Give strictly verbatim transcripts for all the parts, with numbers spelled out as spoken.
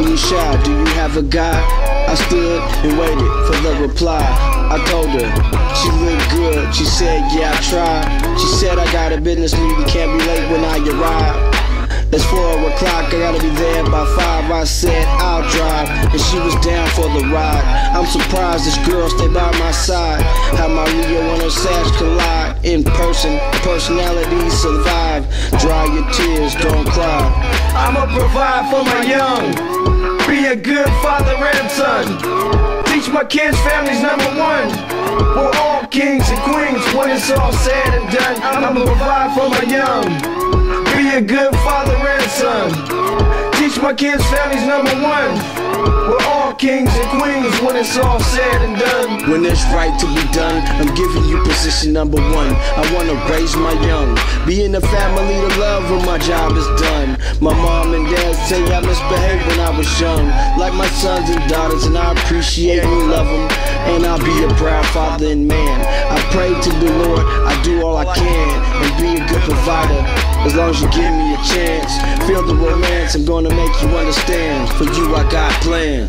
you shy? Do you have a guy? I stood and waited for the reply. I told her she looked good. She said, yeah, I tried. She said, I got a business meeting, can't be late when I arrive. It's four o'clock, I gotta be there by five. I said, I'll drive, and she was down for the ride. I'm surprised this girl stayed by my side. How my Leo and her Sag collide. In person, personalities survive. Dry your tears, don't cry. I'ma provide for my young, be a good father and son. Teach my kids family's number one. We're all kings and queens when it's all said and done. I'ma provide for my young, be a good father and son. Teach my kids family's number one. We're all kings and queens when it's all said and done. When it's right to be done, I'm giving you position number one. I wanna raise my young, be in the family to love when my job is done. My mom and dad say I misbehaved when I was young, like my sons and daughters, and I appreciate and love them. And I'll be a proud father and man. I pray to the Lord, I do all I can, and be a good provider. As long as you give me a chance, feel the romance, I'm gonna make you understand. For you I got plans.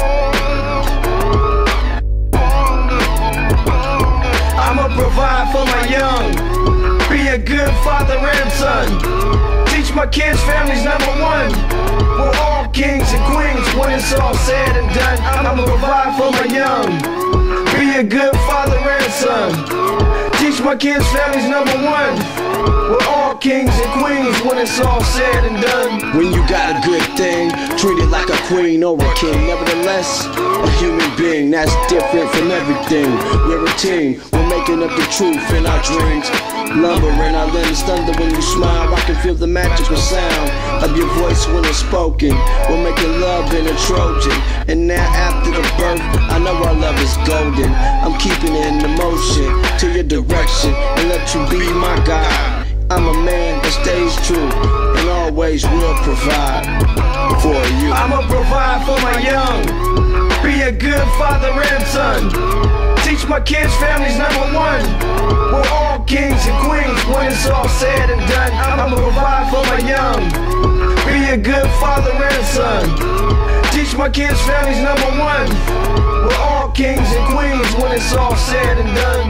I'ma provide for my young, be a good father and son. Teach my kids family's number one. We're all kings and queens when it's all said and done. I'ma provide for my young, be a good father and son. Teach my kids family's number one. We're all kings and queens when it's all said and done. When you got a good thing, treat it like a queen or a king. Nevertheless, a human being that's different from everything. We're a team, we're making up the truth in our dreams. Lumbering our limbs thunder when you smile. I can feel the magical sound of your voice when it's spoken. We're making love in a Trojan, and now after the birth, I know our love is golden. I'm keeping it in motion to your direction and let you be my guide. I'm a man that stays true and always will provide for you. I'ma provide for my young, be a good father and son. Teach my kids family's number one. We're all kings and queens when it's all said and done. I'ma provide for my young, be a good father and son. Teach my kids family's number one. We're all kings and queens when it's all said and done.